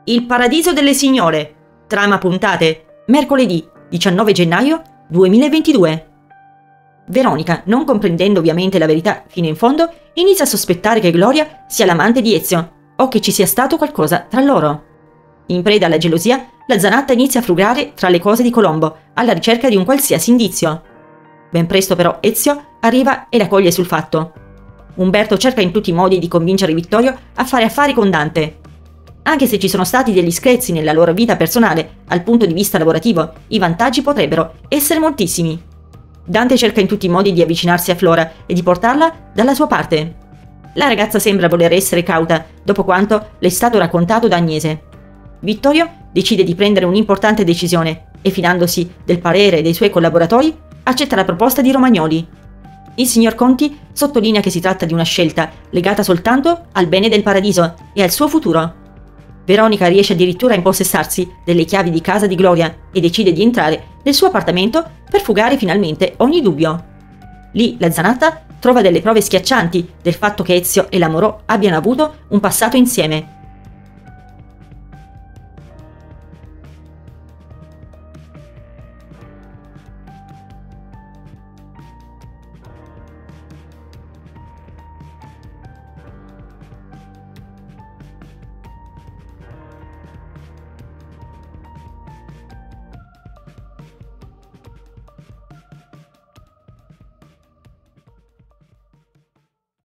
Il paradiso delle signore. Trama puntate. Mercoledì 19 gennaio 2022. Veronica, non comprendendo ovviamente la verità fino in fondo, inizia a sospettare che Gloria sia l'amante di Ezio o che ci sia stato qualcosa tra loro. In preda alla gelosia, la zanatta inizia a frugare tra le cose di Colombo, alla ricerca di un qualsiasi indizio. Ben presto però Ezio arriva e la coglie sul fatto. Umberto cerca in tutti i modi di convincere Vittorio a fare affari con Dante. Anche se ci sono stati degli screzi nella loro vita personale, al punto di vista lavorativo, i vantaggi potrebbero essere moltissimi. Dante cerca in tutti i modi di avvicinarsi a Flora e di portarla dalla sua parte. La ragazza sembra voler essere cauta, dopo quanto le è stato raccontato da Agnese. Vittorio decide di prendere un'importante decisione e, fidandosi del parere dei suoi collaboratori, accetta la proposta di Romagnoli. Il signor Conti sottolinea che si tratta di una scelta legata soltanto al bene del paradiso e al suo futuro. Veronica riesce addirittura a impossessarsi delle chiavi di casa di Gloria e decide di entrare nel suo appartamento per fugare finalmente ogni dubbio. Lì la zanatta trova delle prove schiaccianti del fatto che Ezio e la Moreau abbiano avuto un passato insieme